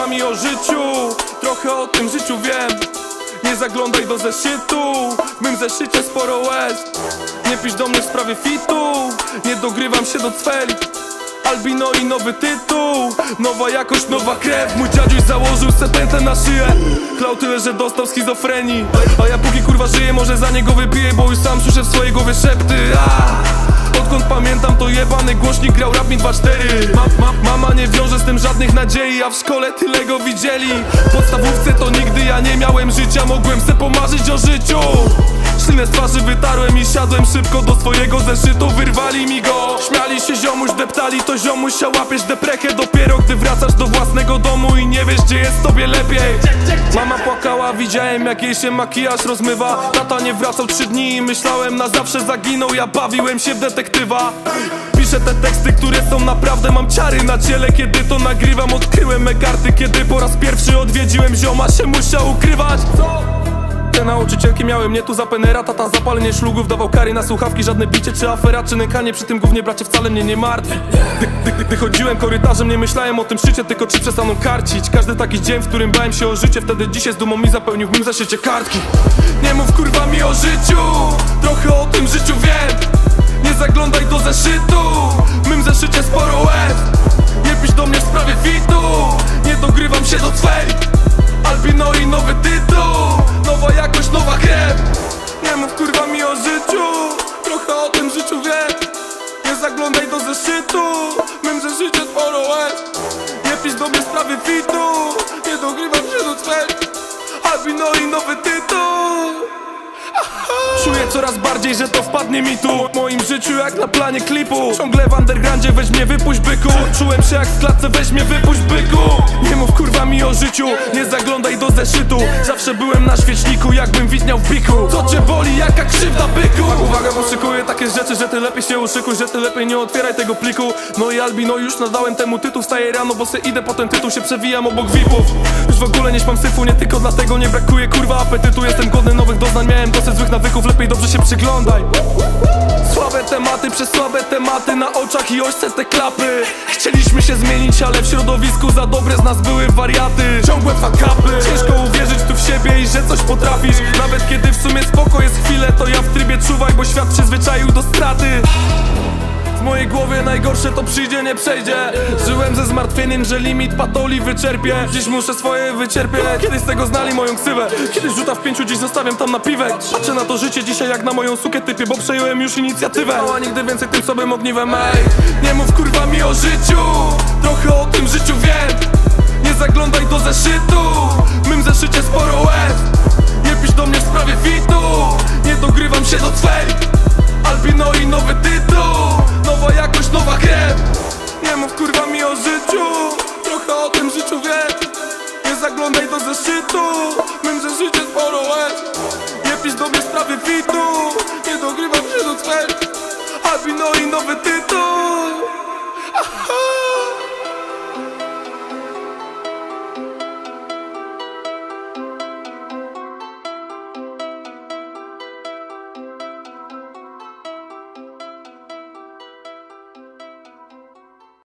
mi o życiu, trochę o tym życiu wiem. Nie zaglądaj do zeszytu, w mym zeszycie sporo łez. Nie pisz do mnie w sprawie fitu, nie dogrywam się do cweli. Albino i nowy tytuł, nowa jakość, nowa krew. Mój dziadziuś założył se pętlę na szyję, klał tyle, że dostał schizofrenii. A ja póki kurwa żyję, może za niego wypiję, bo już sam słyszę w swojej głowie szepty. Odkąd pamiętam, to jebany głośnik grał rap mi 2-4. Mama nie wiąże z tym żadnych nadziei, a w szkole tyle go widzieli. W podstawówce to nigdy ja nie miałem życia, mogłem se pomarzyć o życiu. Ślinę z twarzy wytarłem i siadłem szybko do swojego zeszytu. Wyrwali mi go, śmiali się ziomuś, deptali to ziomuś. Się łapiesz deprekę dopiero gdy wracasz do własnego domu i nie wiesz, gdzie jest tobie lepiej. Mama płakała, widziałem jak jej się makijaż rozmywa. Tata nie wracał 3 dni i myślałem na zawsze zaginął. Ja bawiłem się w detektywa. Piszę te teksty, które są naprawdę, mam ciary na ciele. Kiedy to nagrywam, odkryłem me karty. Kiedy po raz pierwszy odwiedziłem zioma, się musiał ukrywać. Te nauczycielki miały mnie tu za penera. Tata zapalenie szlugów dawał kary na słuchawki. Żadne bicie czy afera czy nękanie. Przy tym głównie bracie wcale mnie nie martwi. Gdy chodziłem korytarzem, nie myślałem o tym szczycie, tylko czy przestaną karcić. Każdy taki dzień, w którym bałem się o życie, wtedy dzisiaj z dumą mi zapełnił w mym zeszycie kartki. Nie mów kurwa mi o życiu, trochę o tym życiu wiem. Nie zaglądaj do zeszytu, w mym zeszycie sporo łez. Nie pisz do mnie w sprawie fitu, nie dogrywam się do cwej. Albino i nowy tytuł, nowa jakość, nowa krew. Nie mów kurwa mi o życiu, trochę o tym życiu wiem. Nie zaglądaj do zeszytu, w mym zeszycie sporo łez. Nie pisz do mnie w sprawie fitu, nie dogrywam się do cwej. Albino i nowy tytuł. Czuję coraz bardziej, że to wpadnie mi tu w moim życiu jak na planie klipu. Ciągle w undergroundzie, weź mnie wypuść byku. Czułem się jak w klatce, weź mnie wypuść byku. Nie mów kurwa mi o życiu, nie zaglądaj do zeszytu. Zawsze byłem na świeczniku, jakbym widniał w biku. Co cię boli, jaka krzywda byku? Uwaga, bo szykuję takie rzeczy, że ty lepiej się uszykuj, że ty lepiej nie otwieraj tego pliku. No i Albino, już nadałem temu tytuł. Wstaję rano, bo se idę po ten tytuł, się przewijam obok VIP-ów. Już w ogóle nie śpam syfu, nie tylko dlatego nie brakuje kurwa apetytu. Jestem godny nowych doznań, miałem dosyć złych nawyków. Lepiej dobrze się przyglądaj. Słabe tematy przez słabe tematy, na oczach i ośce te klapy. Chcieliśmy się zmienić, ale w środowisku za dobre z nas były wariaty. Ciągłe fuck-upy. Ciężko uwierzyć tu w siebie i że coś potrafisz. Nawet kiedy w sumie spoko jest chwilę, to ja w trybie czuwaj, bo świat przyzwyczaił do straty. W mojej głowie najgorsze to przyjdzie, nie przejdzie. Żyłem ze zmartwieniem, że limit patoli wyczerpię. Dziś muszę swoje wycierpieć. Kiedyś z tego znali moją ksywę. Kiedyś rzuta w 5, dziś zostawiam tam na piwek. Patrzę na to życie dzisiaj jak na moją sukę typie, bo przejąłem już inicjatywę. A nigdy więcej tym sobie ogniwem, ej. Nie mów kurwa mi o życiu, trochę o tym życiu wiem. Nie zaglądaj do zeszytu, w mym zeszycie sporo łez. Nie pisz do mnie w sprawie fitu, nie dogrywam się do cwej. Albino i nowy tytuł, nowa jakość, nowa krew. Nie mów kurwa mi o życiu, trochę o tym życiu wiem. Nie zaglądaj do zeszytu, w mym zeszycie sporo łez. Nie pisz do mnie w sprawie fitu, nie dogrywam się do cwej. Albino i nowy tytuł.